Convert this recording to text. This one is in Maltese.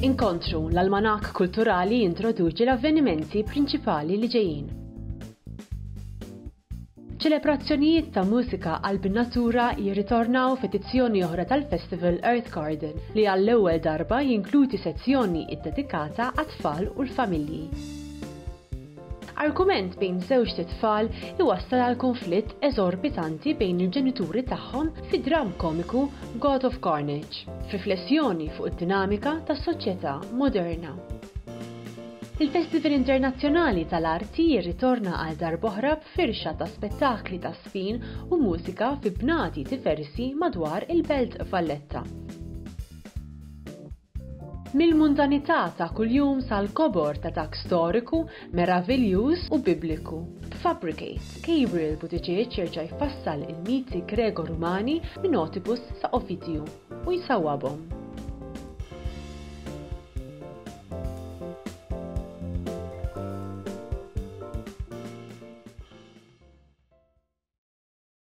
Inkontru l-Almanak Kulturali jintroduċi l-avvenimenti prinċipali li ġejjin. Ċelebrazzjonijiet ta' mużika qalb in-natura jirritornaw f'edizzjoni oħra tal-Festival Earth Garden li għall-ewwel darba jinkludi sezzjoni ddedikata għat-tfal u l-familji. Argument bejn żewġ tfal iwassal għal konflitt eżorbitanti bejn il-ġenituri tagħhom fid-dram komiku God of Carnage, f'riflessjoni fuq id-dinamika tas-soċjetà moderna. Il-Festival Internazzjonali tal-Arti jirritorna għal darb'oħra b'firxa ta' spettakli ta' sfin u mużika fi bnadi diversi madwar il-Belt Valletta. Mill-mundanità ta' kuljum sal-kobor ta' dak storiku, meravigliuż u bibliku. Fabricate, Gabriel Buttigieg jerġa' jfassal il-miti Grego-Rumani minn Oedipus sa' Ovidiu u jsawwabhom.